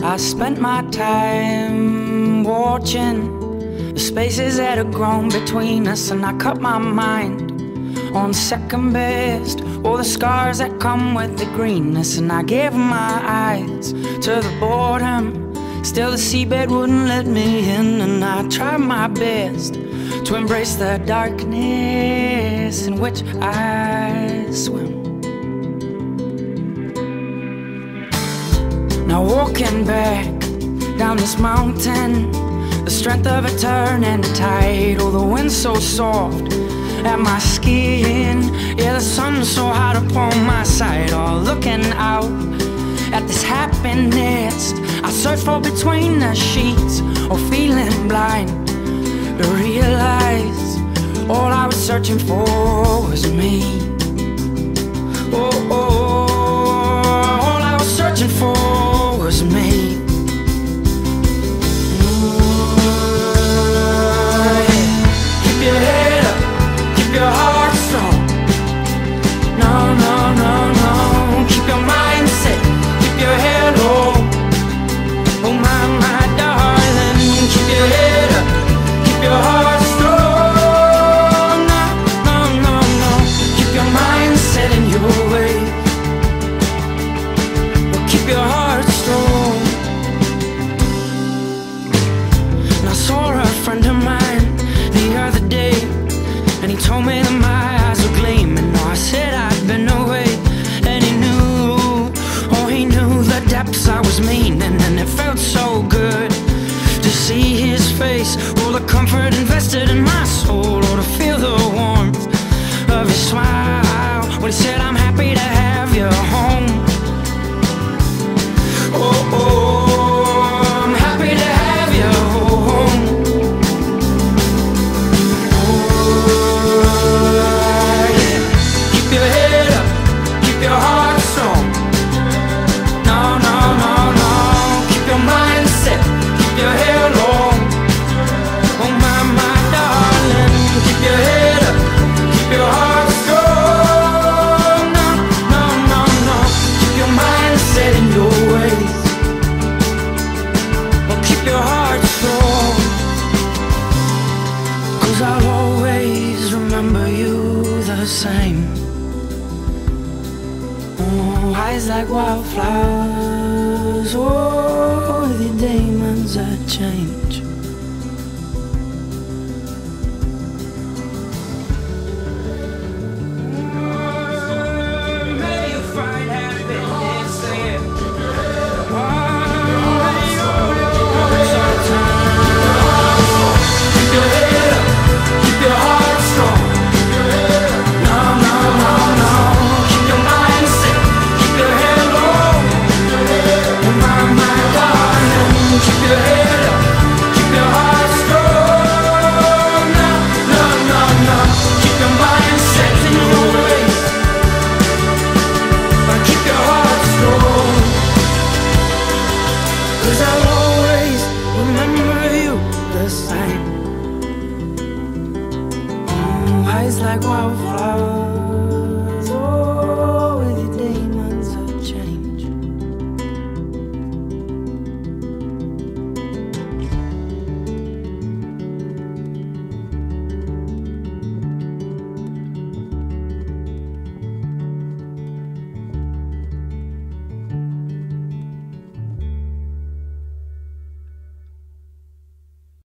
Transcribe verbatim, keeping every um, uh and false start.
I spent my time watching the spaces that had grown between us, and I cut my mind on second best, all the scars that come with the greenness. And I gave my eyes to the boredom, still the seabed wouldn't let me in. And I tried my best to embrace the darkness in which I swim. Now walking back down this mountain, the strength of a turning tide. Oh, the wind so soft at my skin, yeah, the sun so hot upon my side. Oh, looking out at this happiness I search for between the sheets, or oh, feeling blind to realize all I was searching for was me. Oh, oh, all I was searching for was me. Keep your head up, keep your heart strong. No, no, no, no. Keep your mindset, keep your head low. Oh my, my darling, keep your head up, keep your heart strong. No, no, no, no. Keep your mindset in your way. Well, keep your heart strong. And I saw a friend of mine the other day, and he told me that my eyes were gleaming. Oh, I said I'd been away, and he knew, oh, he knew the depths I was meaning. And it felt so good to see his face, all the comfort invested in my soul, or to feel the warmth of his smile when he said, I'm happy to have you home. Oh, oh, I'm happy to have you home. Keep your head up, keep your heart strong. No, no, no, no. Keep your mindset, keep your hair long. Oh my, my darling, keep your head up, keep your heart strong. No, no, no, no. Keep your mindset in your ways. Well, keep your heart strong, 'cause I'll always remember you the same. Oh, eyes like wildflowers, oh, with your diamonds are chained.